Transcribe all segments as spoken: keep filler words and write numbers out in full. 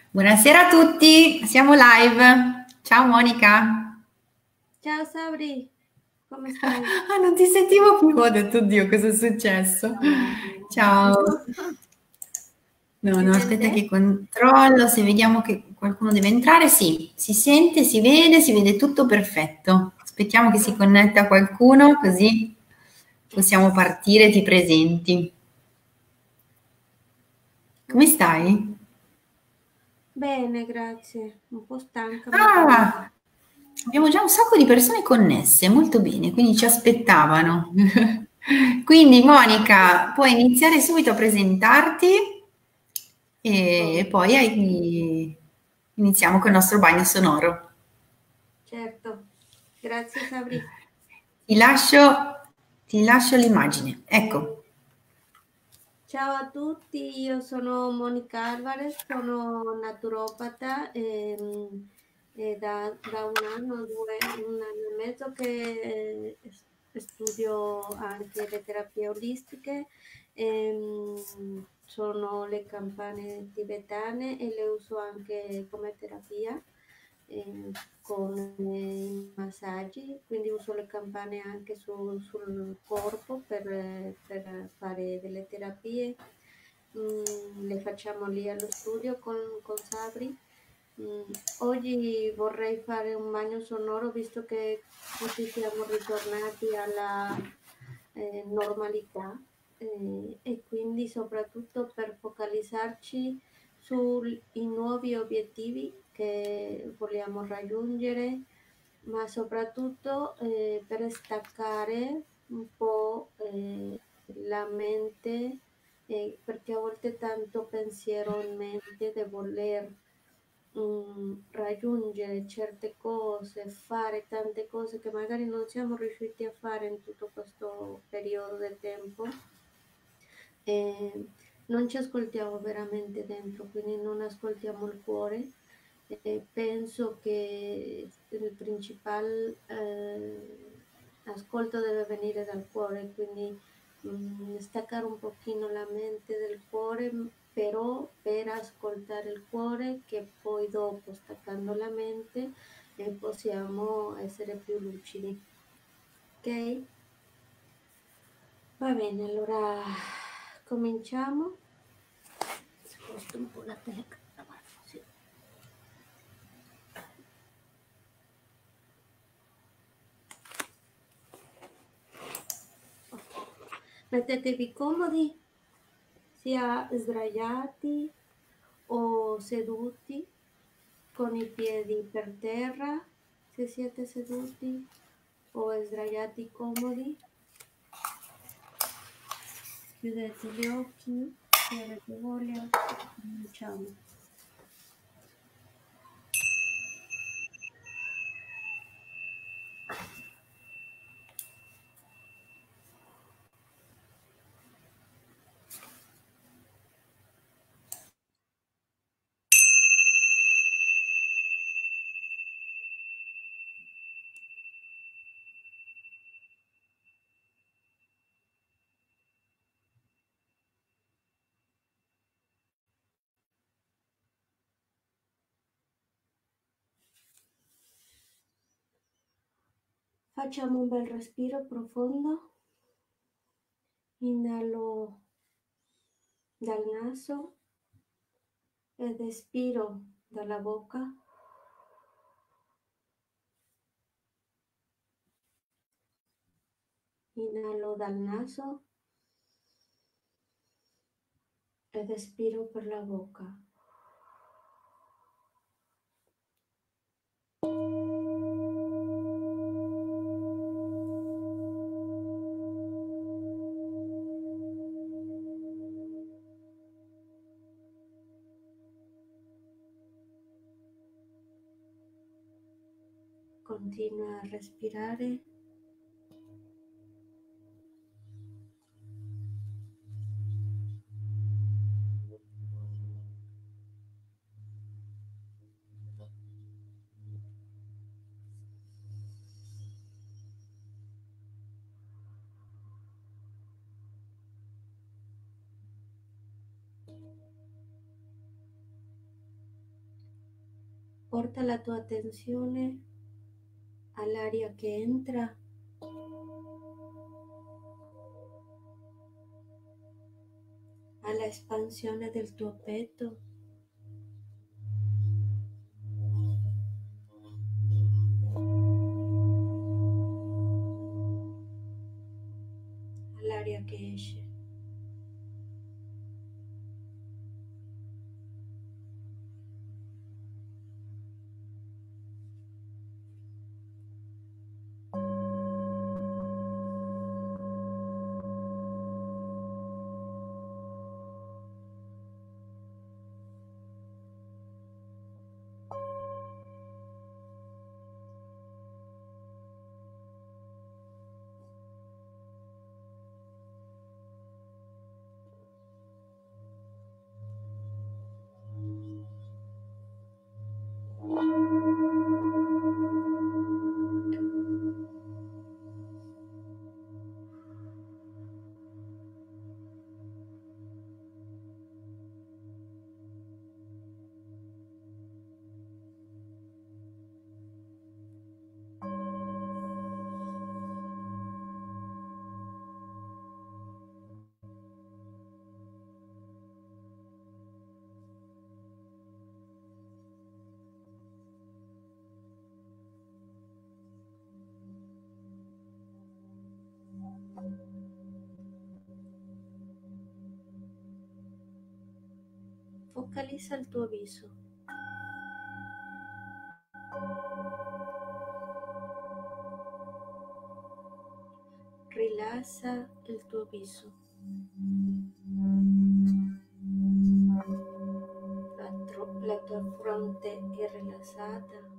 Buonasera a tutti, siamo live. Ciao Monica. Ciao Sabri, come stai? Ah, non ti sentivo più, ho detto, oddio, cosa è successo? No, Ciao. No, si no, aspetta sente? che controllo se vediamo che qualcuno deve entrare. Sì, si sente, si vede, si vede tutto perfetto. Aspettiamo che si connetta qualcuno, così possiamo partire, ti presenti. Come stai? Bene, grazie. Un po' stanca, ma bene. Ah, abbiamo già un sacco di persone connesse, molto bene, quindi ci aspettavano. Quindi Monica, puoi iniziare subito a presentarti Oh, e poi hai- iniziamo col nostro bagno sonoro. certo. Grazie Sabri. Ti lascio, ti lascio l'immagine. Ecco. Ciao a tutti, io sono Monica Alvarez, sono naturopata e, mm, e da, da un anno, due, un anno e mezzo che eh, s- studio anche le terapie olistiche. Ehm, sono le campane tibetane e le uso anche come terapia eh, con eh, i massaggi, quindi uso le campane anche su- sul corpo per, eh, per fare delle terapie. Mm, le facciamo lì allo studio con, con Sabri. Mm, oggi vorrei fare un bagno sonoro visto che tutti siamo ritornati alla eh, normalità eh, e quindi soprattutto per focalizzarci sui nuovi obiettivi che vogliamo raggiungere, ma soprattutto eh, per staccare un po' eh, la mente, eh, perché a volte tanto pensiero in mente di voler mm, raggiungere certe cose, fare tante cose che magari non siamo riusciti a fare in tutto questo periodo di tempo e non ci ascoltiamo veramente dentro, quindi non ascoltiamo il cuore. E penso che il principale eh, ascolto deve venire dal cuore, quindi mh, staccare un pochino la mente del cuore, m- però per ascoltare il cuore, che poi dopo, staccando la mente, eh, possiamo essere più lucidi. Ok? Va bene, allora cominciamo. Sposto un po' la telecamera, sì. Ok. Mettetevi comodi, sia sdraiati o seduti, con i piedi per terra, se siete seduti, o sdraiati comodi. Chiudete gli occhi, se avete voglia, cominciamo. Facciamo un bel respiro profondo. Inalo dal naso ed espiro dalla bocca. Inalo dal naso ed espiro per la bocca. Continua a respirare. Porta la tua attenzione all'aria che entra, alla espansione del tuo petto, all'aria che esce. Focalizza il tuo viso. Rilassa il tuo viso. La, tro- la tua fronte è rilassata.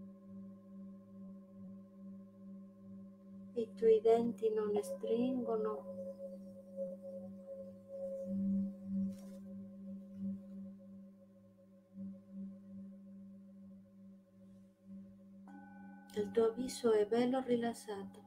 I tuoi denti non stringono. Il tuo viso è bello rilassato.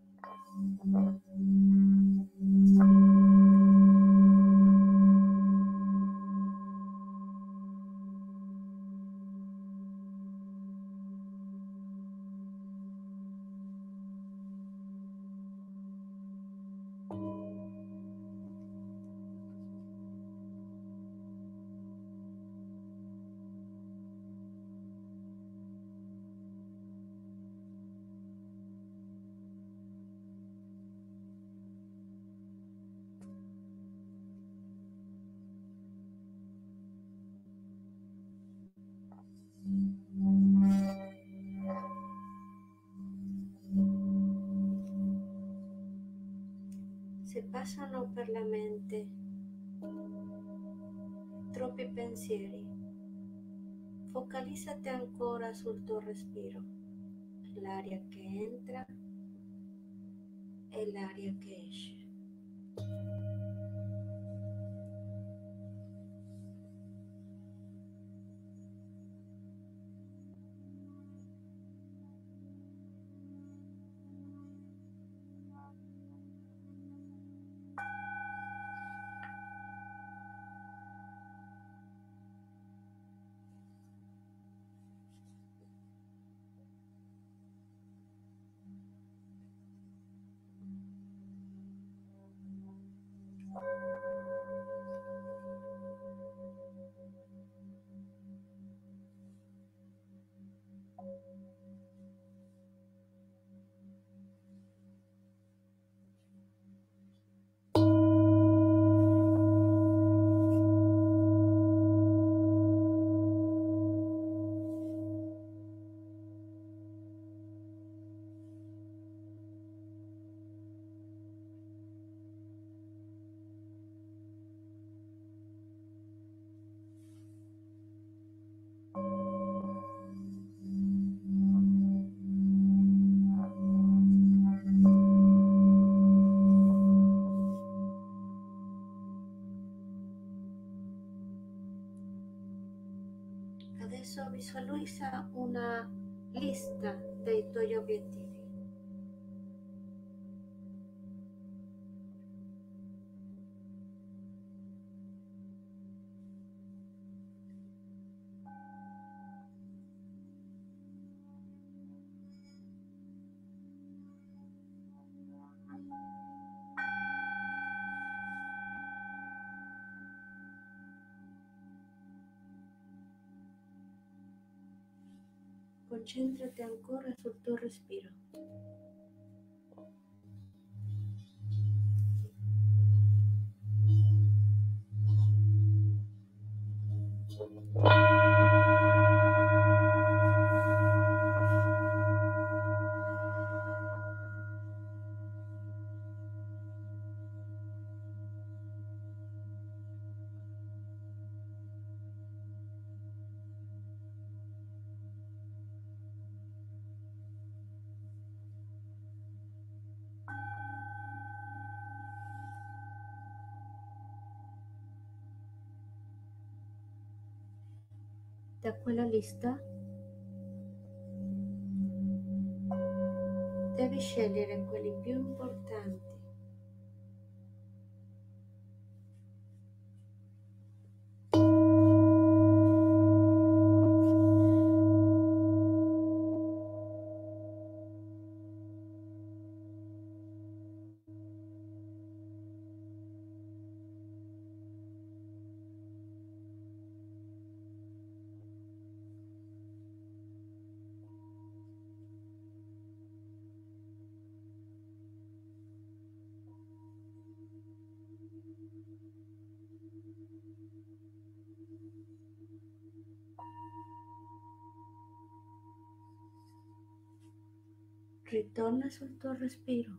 Se passano per la mente troppi pensieri, focalizzati ancora sul tuo respiro, l'aria che entra e l'aria che esce. Adesso visualizza una lista dei tuoi obiettivi. concentrati ancora sul tuo respiro. Da quella lista devi scegliere quelli più importanti. Ritorna sul tuo respiro.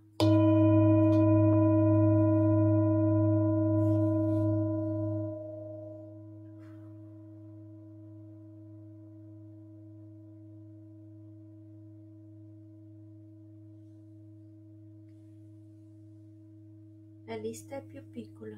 La lista è più piccola.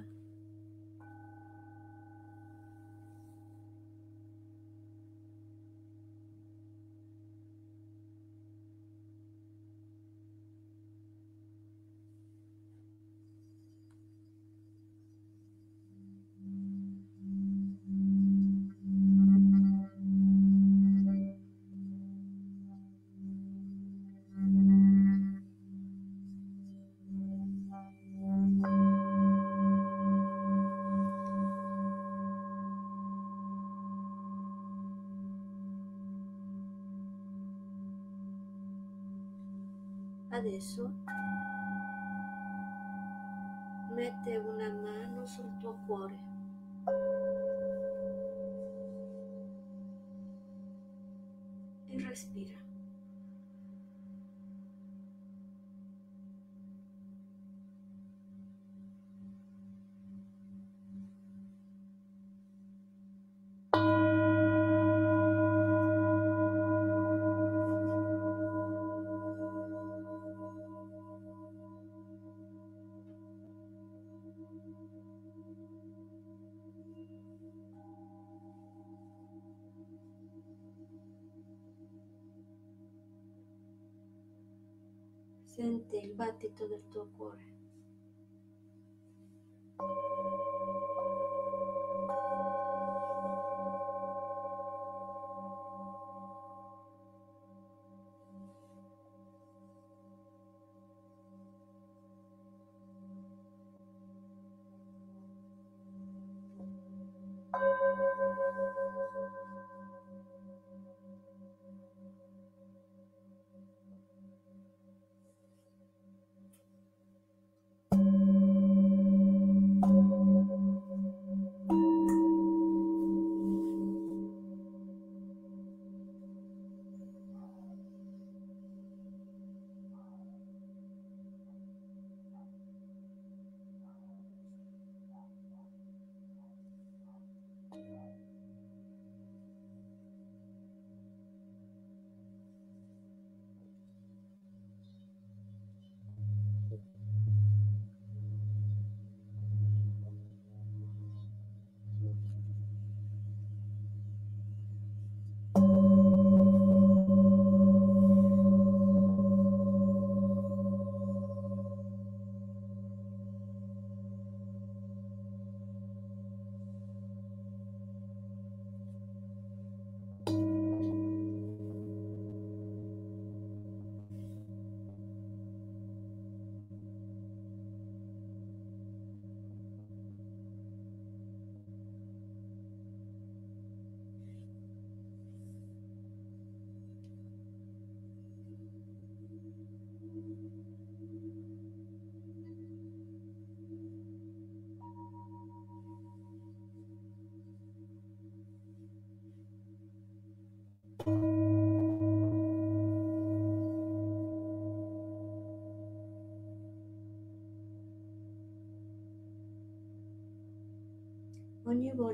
Adesso mette una mano sul tuo cuore e respira. Senti il battito del tuo cuore.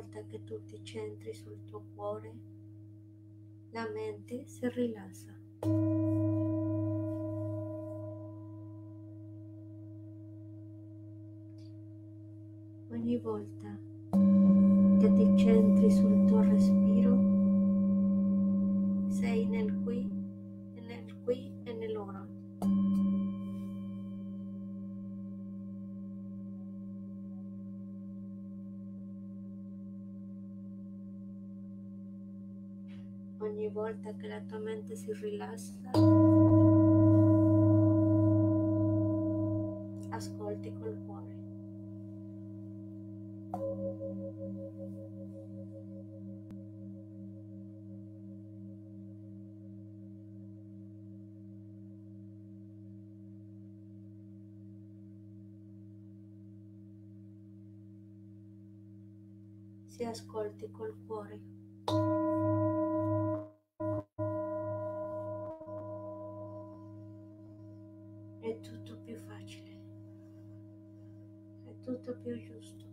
volta che tu ti centri sul tuo cuore, la mente si rilassa. Ogni volta che ti centri sul tuo respiro, sei nel qui, nel qui e nell'ora. Ogni volta che la tua mente si rilassa, ascolti col cuore. Se ascolti col cuore, è tutto più facile, è tutto più giusto.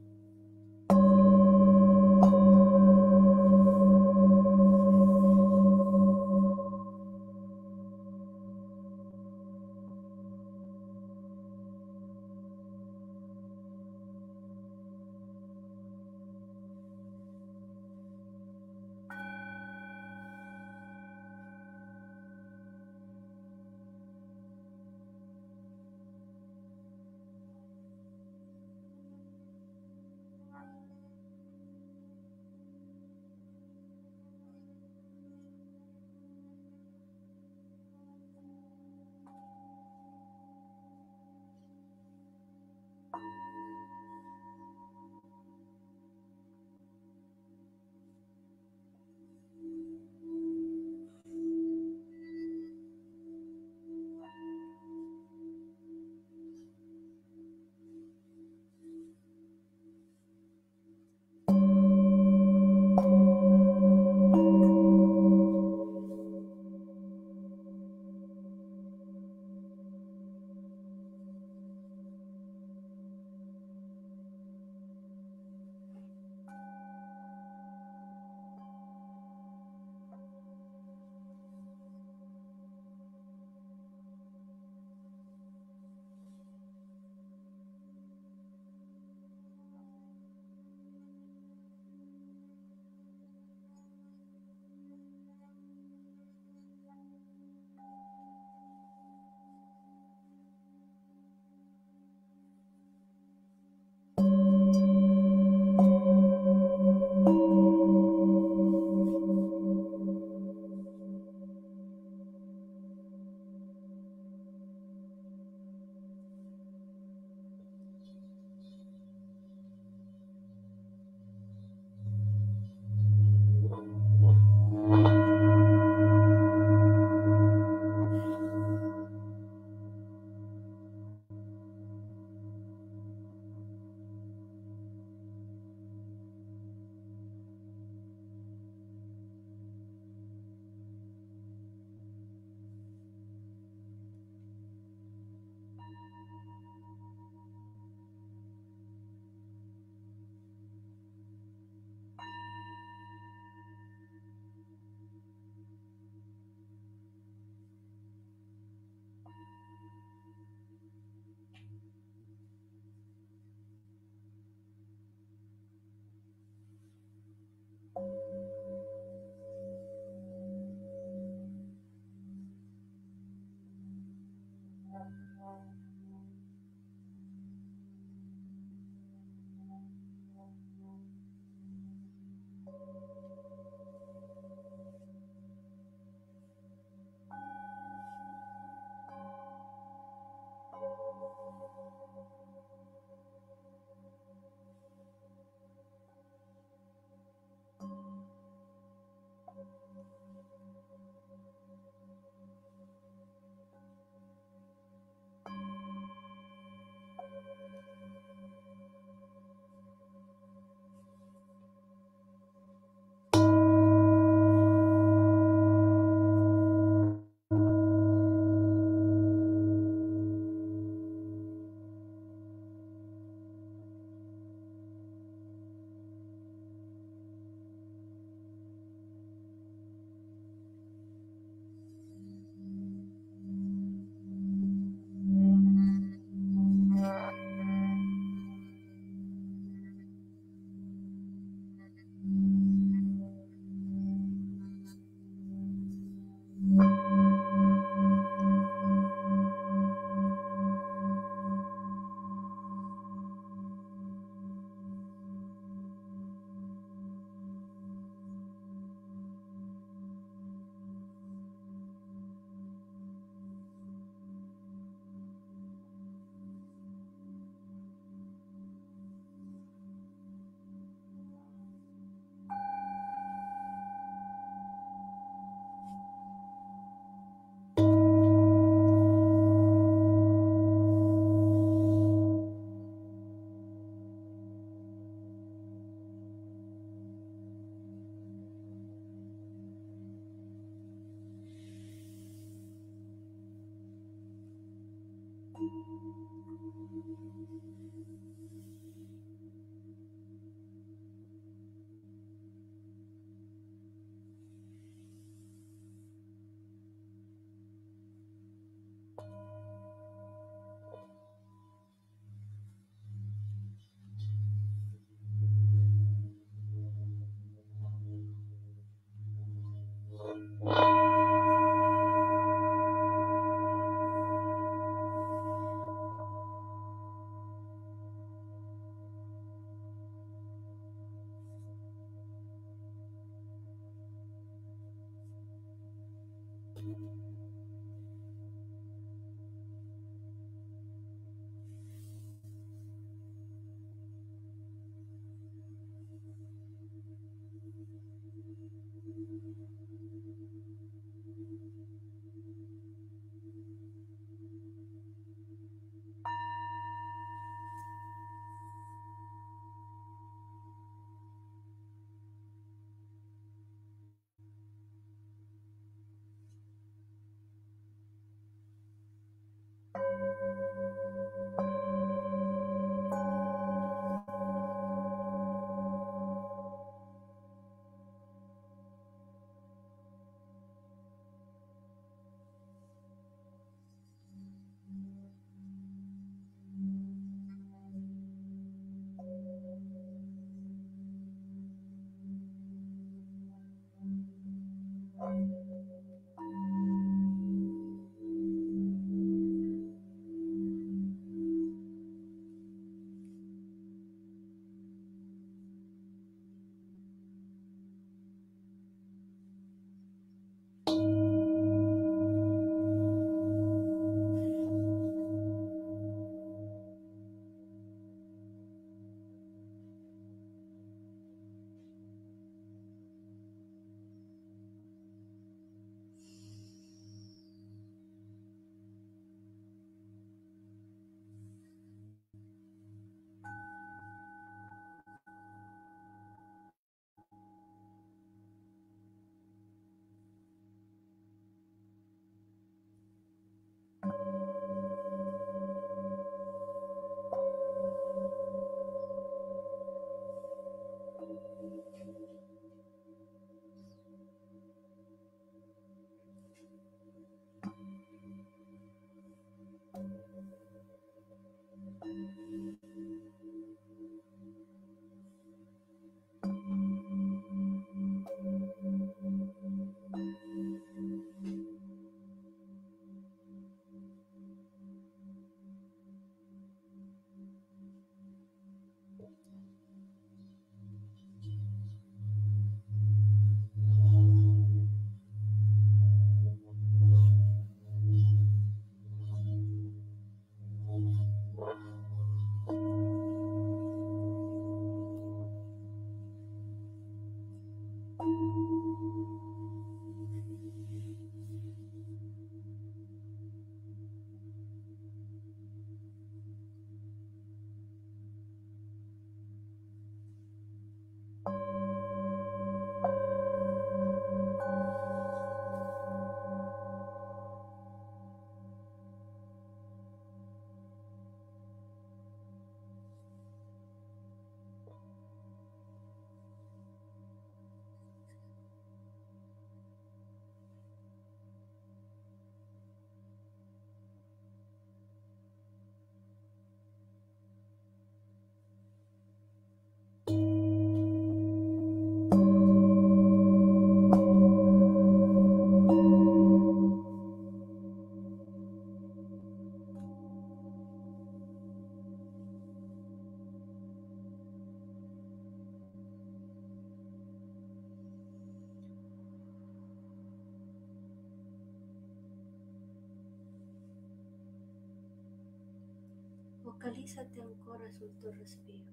Focalizzati ancora sul tuo respiro,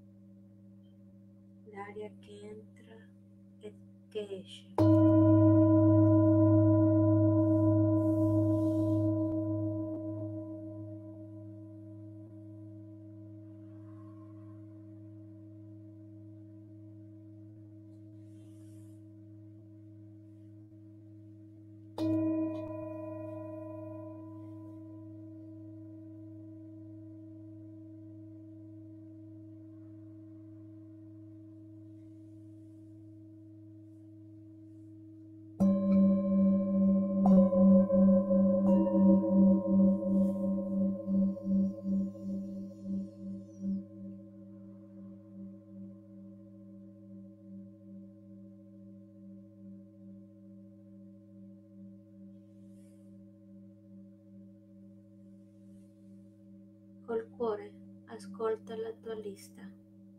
l'aria che entra e che esce. Col cuore, ascolta la tua lista.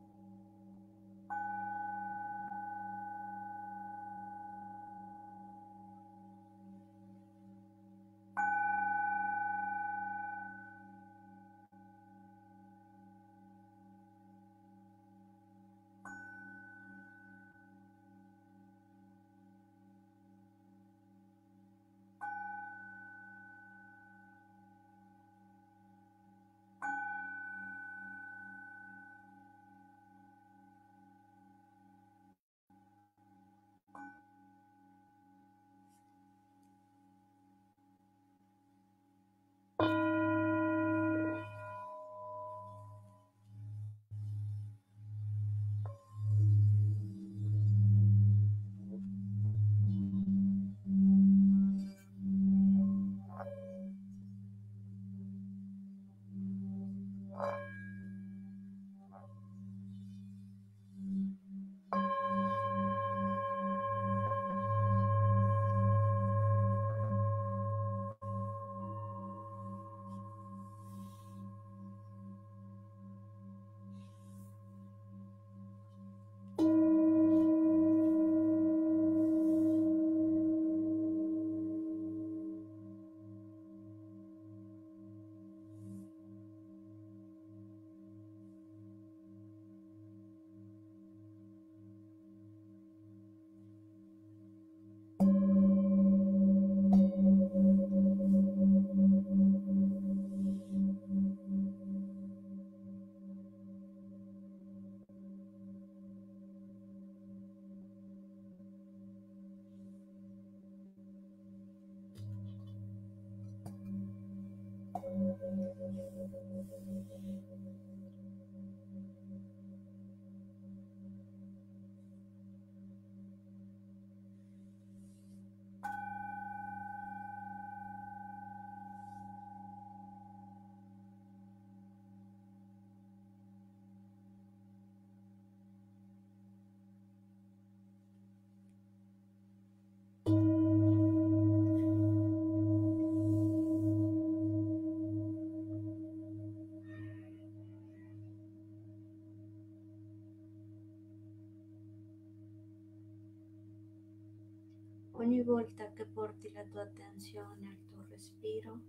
Ogni volta che porti la tua attenzione al tuo respiro,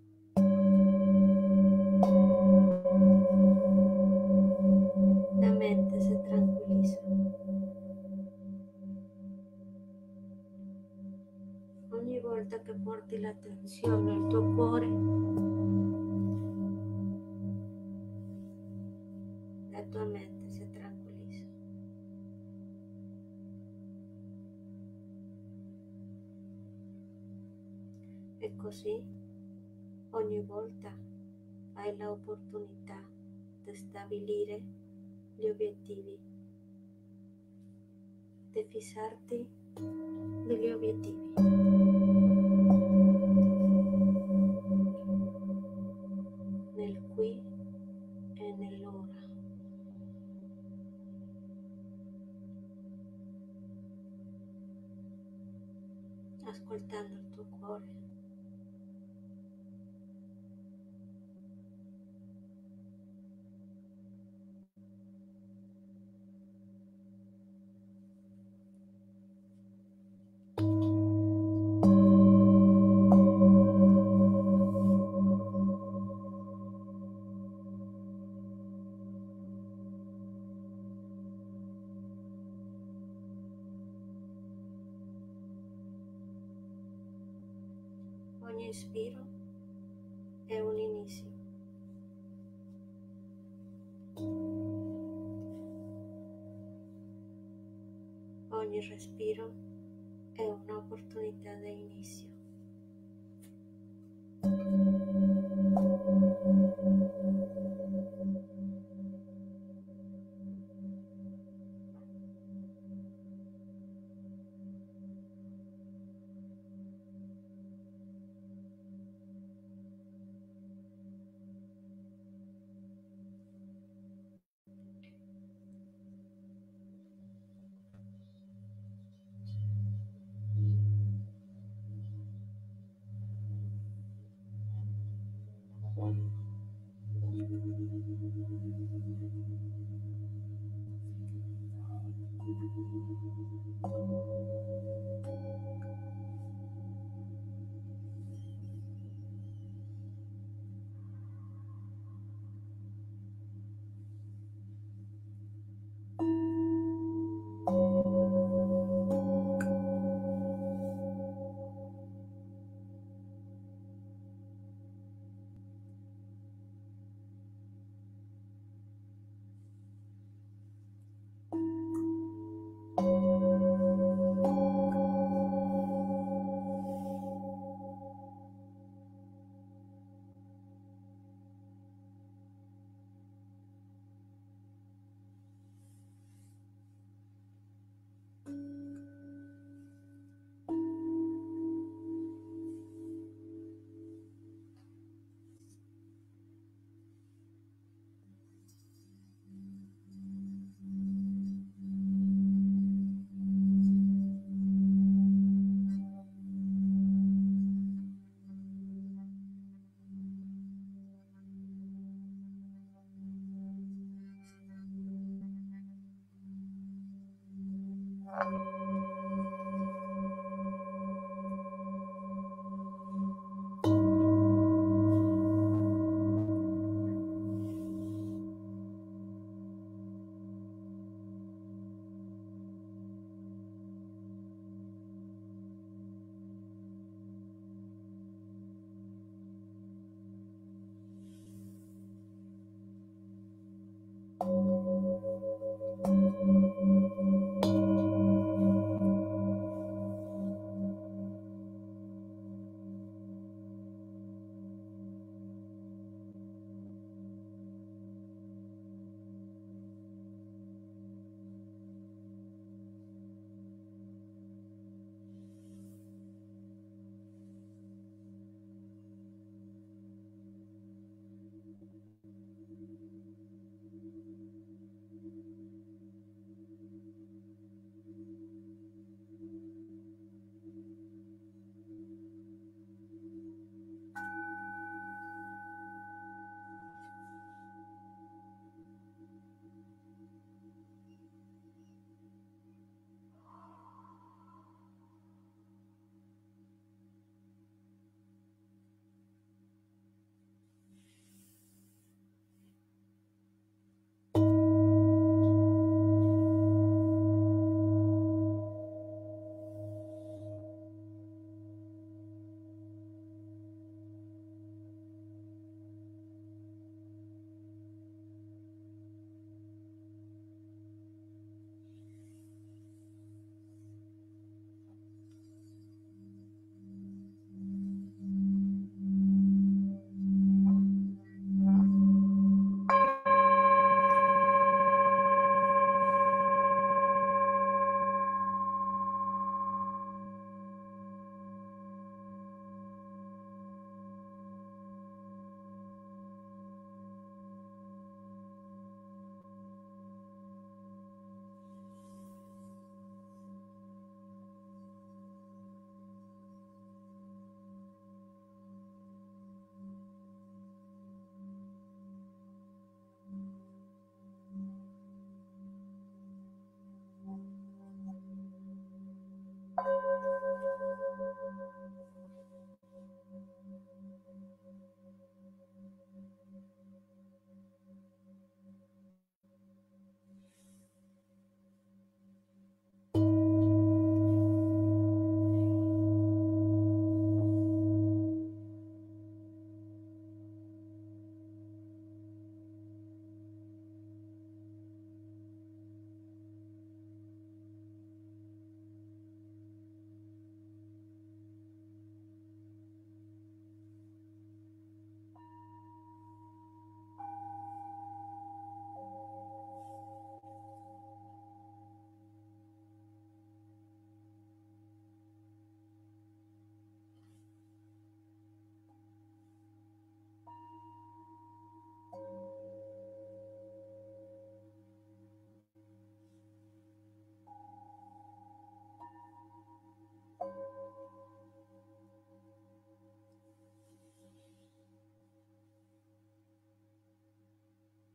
la mente si tranquillizza. Ogni volta che porti l'attenzione al tuo cuore, la tua mente si tranquillizza. E così, ogni volta hai l'opportunità di stabilire gli obiettivi, di fissarti degli obiettivi. Nel qui e nell'ora. Ascoltando il tuo cuore. Ogni ispiro è un inizio. Ogni respiro è un'opportunità di inizio.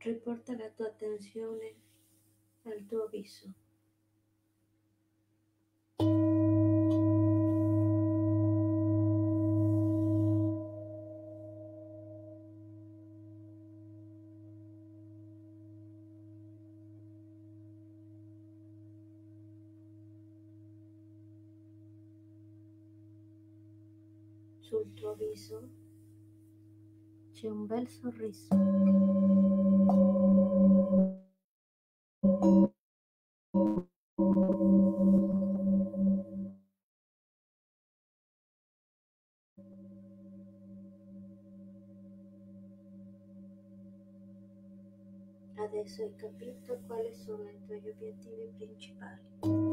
riporta la tua attenzione al tuo viso. Sul tuo viso c'è un bel sorriso. Adesso hai capito quali sono i tuoi obiettivi principali.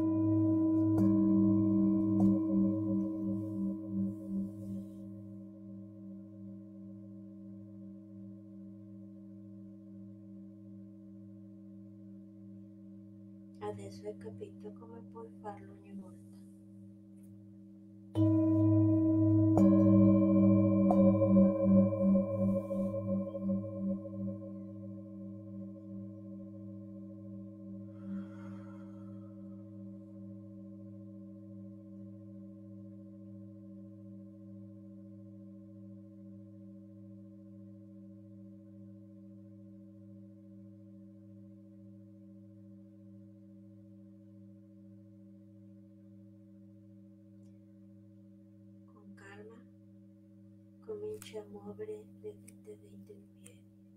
Adesso hai capito come puoi farlo ogni volta. Comincia a muovere le dita dei tuoi piedi.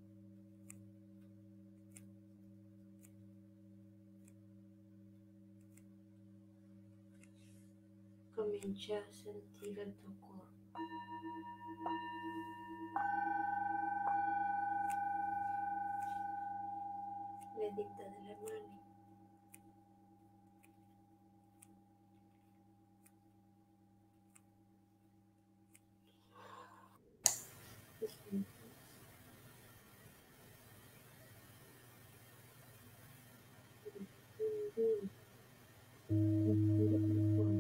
Comincia a sentire il tuo corpo. Le dita delle mani. Respira profondo.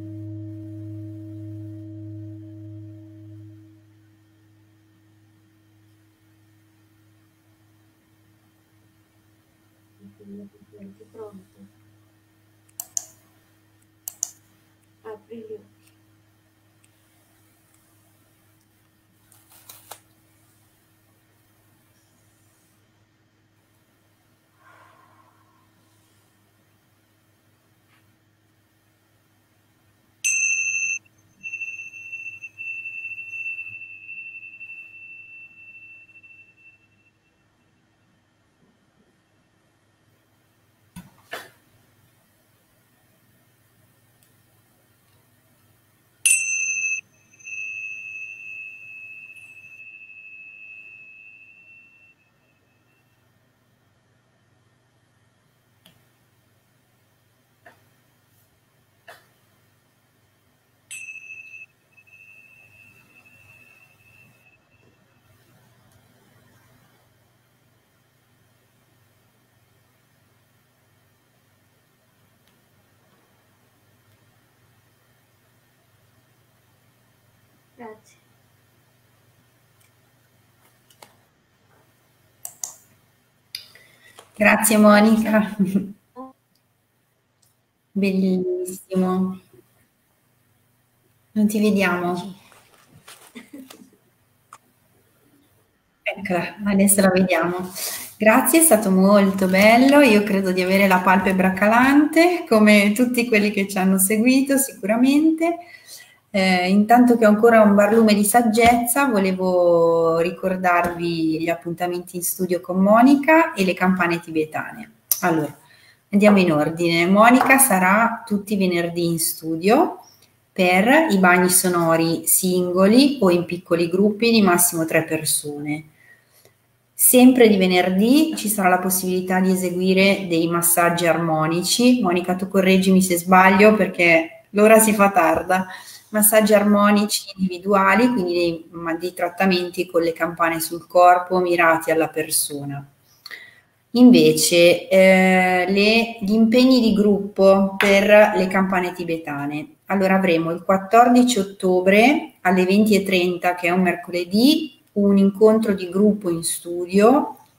E quando ti senti pronto, apri gli occhi. Grazie. Grazie Monica. Bellissimo. Non ti vediamo. Eccola, adesso la vediamo. Grazie, è stato molto bello. Io credo di avere la palpebra calante, come tutti quelli che ci hanno seguito sicuramente. Eh, intanto che ho ancora un barlume di saggezza, volevo ricordarvi gli appuntamenti in studio con Monica e le campane tibetane. Allora, andiamo in ordine. Monica sarà tutti i venerdì in studio per i bagni sonori singoli o in piccoli gruppi di massimo tre persone. Sempre di venerdì ci sarà la possibilità di eseguire dei massaggi armonici. Monica, tu correggimi se sbaglio perché l'ora si fa tarda. Massaggi armonici individuali, quindi dei, dei trattamenti con le campane sul corpo mirati alla persona. Invece eh, le, gli impegni di gruppo per le campane tibetane. Allora avremo il quattordici ottobre alle venti e trenta, che è un mercoledì, un incontro di gruppo in studio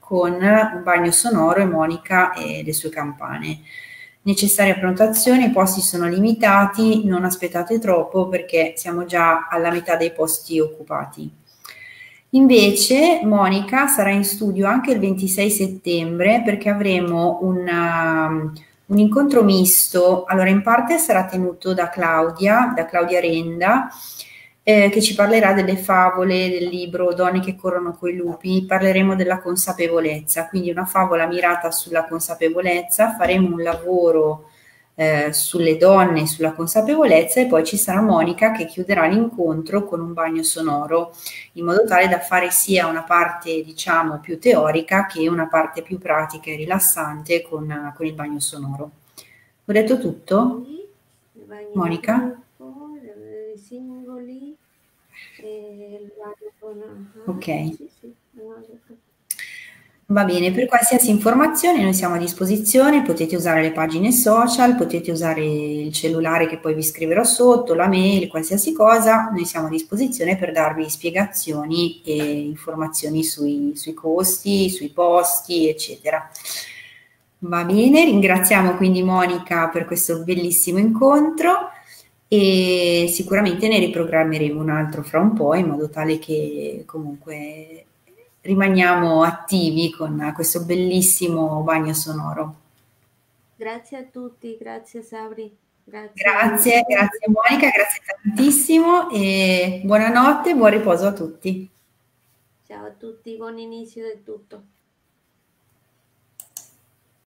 con un bagno sonoro e Monica e le sue campane. Necessaria prenotazione, i posti sono limitati, non aspettate troppo perché siamo già alla metà dei posti occupati. Invece Monica sarà in studio anche il ventisei settembre perché avremo una, un incontro misto. Allora, in parte sarà tenuto da Claudia, da Claudia Renda, eh, che ci parlerà delle favole del libro Donne che corrono coi lupi. Parleremo della consapevolezza, quindi una favola mirata sulla consapevolezza. Faremo un lavoro eh, sulle donne, sulla consapevolezza, e poi ci sarà Monica che chiuderà l'incontro con un bagno sonoro, in modo tale da fare sia una parte, diciamo, più teorica che una parte più pratica e rilassante con, con il bagno sonoro. Ho detto tutto? Sì, Monica? I singoli, e il bagno con... Ok. Sì, sì, no, Va bene, per qualsiasi informazione noi siamo a disposizione, potete usare le pagine social, potete usare il cellulare che poi vi scriverò sotto, la mail, qualsiasi cosa, noi siamo a disposizione per darvi spiegazioni e informazioni sui, sui costi, sui posti, eccetera. Va bene, ringraziamo quindi Monica per questo bellissimo incontro e sicuramente ne riprogrammeremo un altro fra un po', in modo tale che comunque rimaniamo attivi con questo bellissimo bagno sonoro. Grazie a tutti, grazie Sabri. Grazie, grazie, grazie Monica, grazie tantissimo e buonanotte, buon riposo a tutti. Ciao a tutti, buon inizio di tutto.